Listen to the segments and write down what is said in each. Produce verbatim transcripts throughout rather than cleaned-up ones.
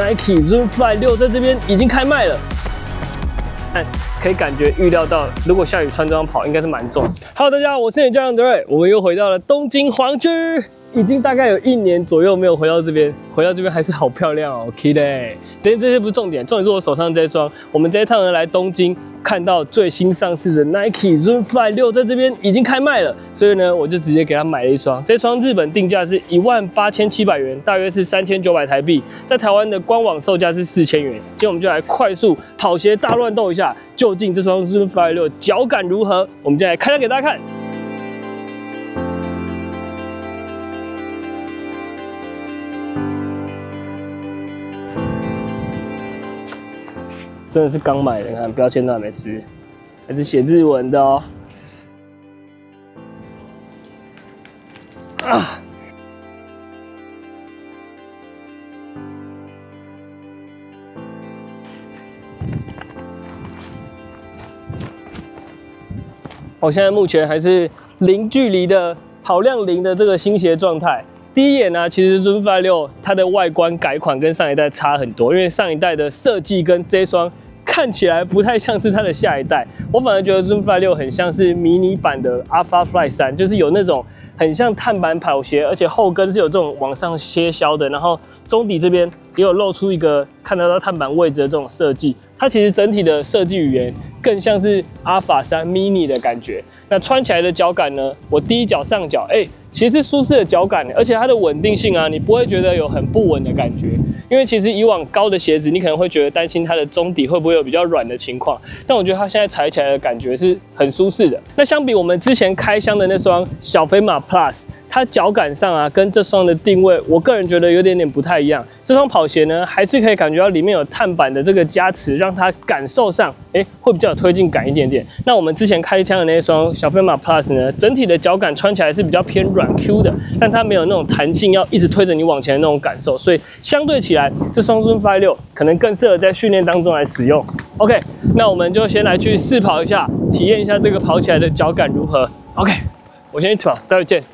Nike Zoom Fly 六在这边已经开卖了。 但可以感觉预料到，如果下雨穿这双跑应该是蛮重。Hello， 大家好，我是你的教练德瑞，我们又回到了东京皇居，已经大概有一年左右没有回到这边，回到这边还是好漂亮哦 ，K 的。但这些不是重点，重点是我手上这双。我们这一趟呢来东京，看到最新上市的 Nike Zoom Fly 六在这边已经开卖了，所以呢我就直接给他买了一双。这双日本定价是一万八千七百元，大约是三千九百台币，在台湾的官网售价是四千元。今天我们就来快速跑鞋大乱斗一下，究竟这双 Zoom Fly 六脚感如何？我们就来开箱给大家看。 真的是刚买的，你看标签都还没撕，还是写日文的哦。啊！我现在目前还是零距离的跑量零的这个新鞋状态。 第一眼呢、啊，其实 Zoom Fly 六它的外观改款跟上一代差很多，因为上一代的设计跟这双看起来不太像是它的下一代。我反而觉得 Zoom Fly 六很像是迷你版的 Alpha Fly 三，就是有那种很像碳板跑鞋，而且后跟是有这种往上切削的，然后中底这边也有露出一个看得到碳板位置的这种设计。它其实整体的设计语言更像是 Alpha 三 Mini 的感觉。那穿起来的脚感呢，我第一脚上脚，哎、欸。 其实是舒适的脚感，而且它的稳定性啊，你不会觉得有很不稳的感觉。因为其实以往高的鞋子，你可能会觉得担心它的中底会不会有比较软的情况，但我觉得它现在踩起来的感觉是很舒适的。那相比我们之前开箱的那双小飞马 Plus， 它脚感上啊，跟这双的定位，我个人觉得有点点不太一样。这双跑鞋呢，还是可以感觉到里面有碳板的这个加持，让它感受上，哎、欸，会比较有推进感一点点。那我们之前开箱的那双小飞马 Plus 呢，整体的脚感穿起来是比较偏软 Q 的，但它没有那种弹性，要一直推着你往前的那种感受，所以相对起来，这双 Zoom Fly 六可能更适合在训练当中来使用。OK， 那我们就先来去试跑一下，体验一下这个跑起来的脚感如何。OK， 我先去跑，待会见。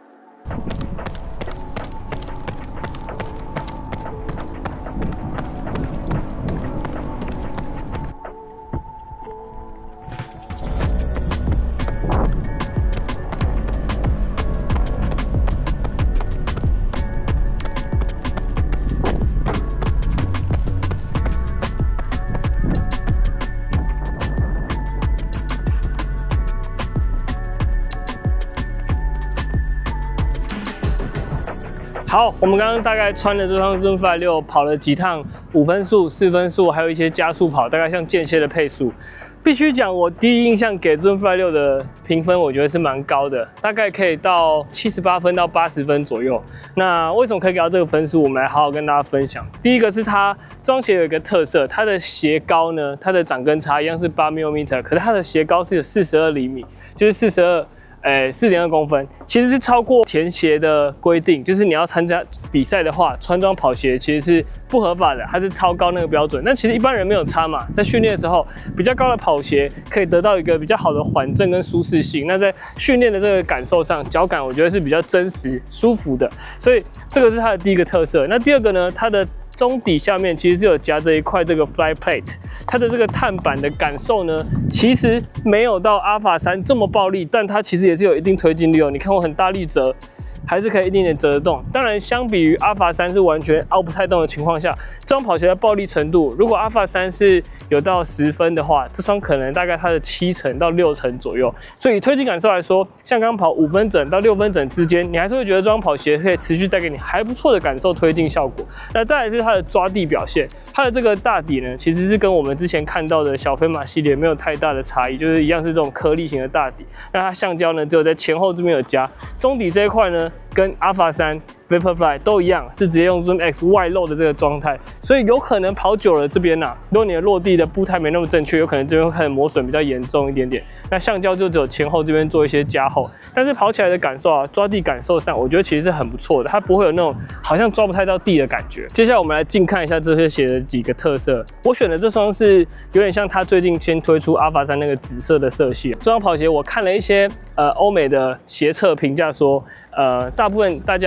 好，我们刚刚大概穿了这双 Zoom Fly 六，跑了几趟五分速、四分速，还有一些加速跑，大概像间歇的配速。必须讲，我第一印象给 Zoom Fly 六的评分，我觉得是蛮高的，大概可以到七十八分到八十分左右。那为什么可以给到这个分数？我们来好好跟大家分享。第一个是它这双鞋有一个特色，它的鞋高呢，它的掌根差一样是八 millimeter， 可是它的鞋高是有四十二厘米，就是四十二。 哎， 四点二公分，其实是超过田鞋的规定，就是你要参加比赛的话，穿这双跑鞋其实是不合法的，它是超高那个标准。但其实一般人没有差嘛，在训练的时候，比较高的跑鞋可以得到一个比较好的缓震跟舒适性。那在训练的这个感受上，脚感我觉得是比较真实、舒服的，所以这个是它的第一个特色。那第二个呢，它的 中底下面其实是有夹着一块这个 Fly Plate， 它的这个碳板的感受呢，其实没有到 Alpha 三这么暴力，但它其实也是有一定推进力哦。你看我很大力折，还是可以一点点折得动。当然，相比于 Alpha 三是完全凹不太动的情况下，这双跑鞋的暴力程度，如果 Alpha 三是有到十分的话，这双可能大概它的七成到六成左右。所以推进感受来说，像刚跑五分整到六分整之间，你还是会觉得这双跑鞋可以持续带给你还不错的感受推进效果。那再来是 它的抓地表现，它的这个大底呢，其实是跟我们之前看到的小飞马系列没有太大的差异，就是一样是这种颗粒型的大底。那它橡胶呢，只有在前后这边有加，中底这一块呢，跟 Alpha 三 Vaporfly 都一样，是直接用 Zoom X 外露的这个状态，所以有可能跑久了这边呐、啊，如果你的落地的步态没那么正确，有可能这边会开始磨损比较严重一点点。那橡胶就只有前后这边做一些加厚，但是跑起来的感受啊，抓地感受上，我觉得其实是很不错的，它不会有那种好像抓不太到地的感觉。接下来我们来近看一下这些鞋的几个特色。我选的这双是有点像它最近先推出 Alpha 三那个紫色的色系。这双跑鞋我看了一些呃欧美的鞋测评价说，呃大部分大家会 argue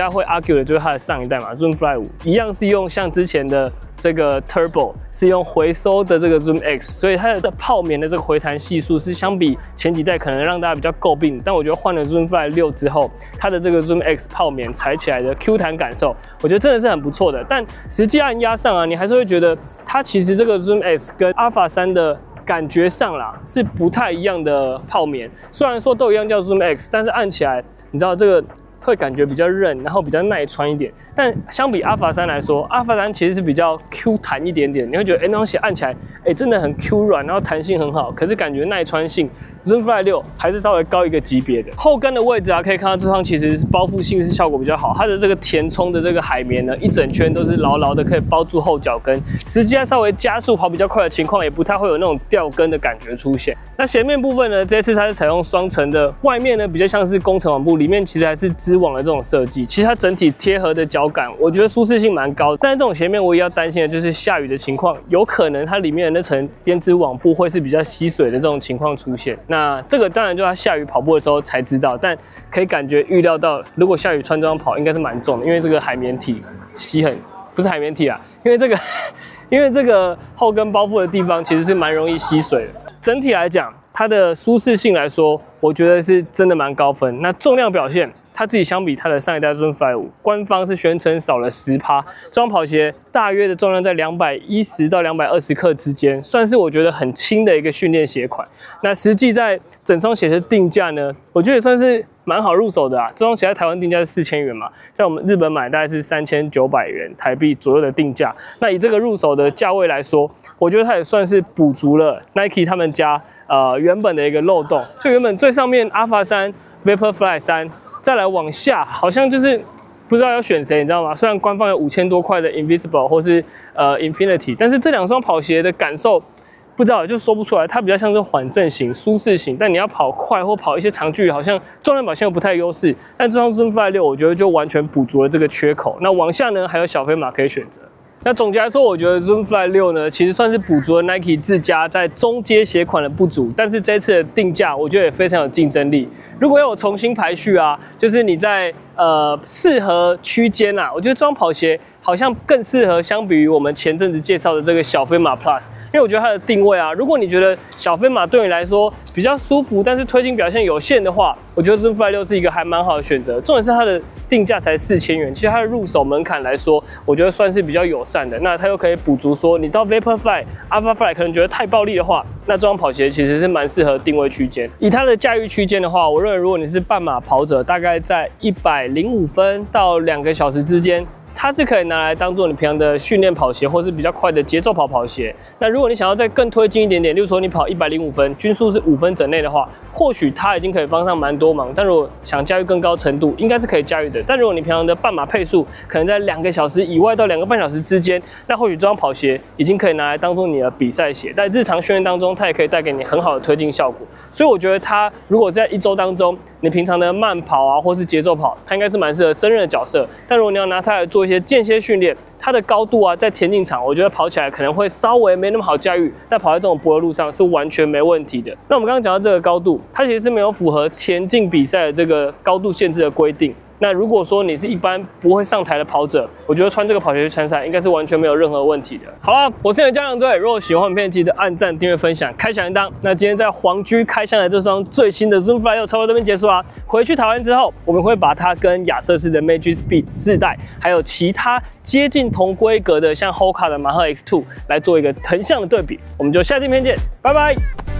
Q 的就是它的上一代嘛 ，Zoomfly 五，一样是用像之前的这个 Turbo 是用回收的这个 Zoom X， 所以它的泡棉的这个回弹系数是相比前几代可能让大家比较诟病，但我觉得换了 Zoomfly 六之后，它的这个 Zoom X 泡棉踩起来的 Q 弹感受，我觉得真的是很不错的。但实际按压上啊，你还是会觉得它其实这个 Zoom X 跟 Alpha 三的感觉上啦是不太一样的泡棉，虽然说都一样叫 Zoom X， 但是按起来你知道这个会感觉比较韧，然后比较耐穿一点。但相比 Alpha 三来说 ，Alpha 三其实是比较 Q 弹一点点，你会觉得哎、欸，那东西按起来哎、欸、真的很 Q 软，然后弹性很好，可是感觉耐穿性 Zoomfly 六还是稍微高一个级别的。后跟的位置啊，可以看到这双其实是包覆性是效果比较好，它的这个填充的这个海绵呢，一整圈都是牢牢的可以包住后脚跟，实际上稍微加速跑比较快的情况，也不太会有那种掉跟的感觉出现。那前面部分呢，这次它是采用双层的，外面呢比较像是工程网布，里面其实还是织网的这种设计。其实它整体贴合的脚感，我觉得舒适性蛮高的。但是这种鞋面，我也要担心的就是下雨的情况，有可能它里面的那层编织网布会是比较吸水的这种情况出现。那这个当然就要下雨跑步的时候才知道，但可以感觉预料到，如果下雨穿这双跑应该是蛮重的，因为这个海绵体吸很不是海绵体啊，因为这个因为这个后跟包覆的地方其实是蛮容易吸水的。整体来讲，它的舒适性来说，我觉得是真的蛮高分。那重量表现，它自己相比它的上一代 Zoomfly 五，官方是宣称少了 百分之十， 这双跑鞋大约的重量在两百一十到两百二十克之间，算是我觉得很轻的一个训练鞋款。那实际在整双鞋的定价呢，我觉得也算是蛮好入手的啊。这双鞋在台湾定价是四千元嘛，在我们日本买大概是三千九百元台币左右的定价。那以这个入手的价位来说，我觉得它也算是补足了 Nike 他们家呃原本的一个漏洞。就原本最上面 Alpha 三、Vaporfly 三，再来往下好像就是不知道要选谁，你知道吗？虽然官方有五千多块的 Invisible 或是呃 Infinity， 但是这两双跑鞋的感受不知道，就说不出来。它比较像是缓震型、舒适型，但你要跑快或跑一些长距离，好像重量表现又不太优势。但这双 Zoomfly 六，我觉得就完全补足了这个缺口。那往下呢，还有小飞马可以选择。那总结来说，我觉得 Zoomfly 六呢，其实算是补足了 Nike 自家在中阶鞋款的不足，但是这次的定价，我觉得也非常有竞争力。如果要我重新排序啊，就是你在呃适合区间啊，我觉得这双跑鞋好像更适合相比于我们前阵子介绍的这个小飞马 Plus， 因为我觉得它的定位啊，如果你觉得小飞马对你来说比较舒服，但是推进表现有限的话，我觉得 Zoomfly 六是一个还蛮好的选择。重点是它的定价才四千元，其实它的入手门槛来说，我觉得算是比较友善的。那它又可以补足说，你到 Vaporfly、Alphafly 可能觉得太暴力的话，那这双跑鞋其实是蛮适合定位区间。以它的驾驭区间的话，我认为如果你是半马跑者，大概在一百零五分到两个小时之间，它是可以拿来当做你平常的训练跑鞋，或是比较快的节奏跑跑鞋。那如果你想要再更推进一点点，例如说你跑一百零五分，均速是五分整内的话，或许它已经可以帮上蛮多忙。但如果想驾驭更高程度，应该是可以驾驭的。但如果你平常的半马配速可能在两个小时以外到两个半小时之间，那或许这双跑鞋已经可以拿来当做你的比赛鞋。在日常训练当中，它也可以带给你很好的推进效果。所以我觉得它如果在一周当中，你平常的慢跑啊，或是节奏跑，它应该是蛮适合胜任的角色。但如果你要拿它来做一些间歇训练，它的高度啊，在田径场，我觉得跑起来可能会稍微没那么好驾驭，但跑在这种柏油路上是完全没问题的。那我们刚刚讲到这个高度，它其实是没有符合田径比赛的这个高度限制的规定。那如果说你是一般不会上台的跑者，我觉得穿这个跑鞋去参赛应该是完全没有任何问题的。好啦，我是你的家长队，如果喜欢影片，记得按赞、订阅、分享、开小铃铛。那今天在黄居开箱的这双最新的 Zoomfly 六，差不多这边结束啦。回去台湾之后，我们会把它跟亚瑟士的 Magic Speed 四代，还有其他接近同规格的像 Hoka 的马赫 X 二来做一个横向的对比。我们就下期影片见，拜拜。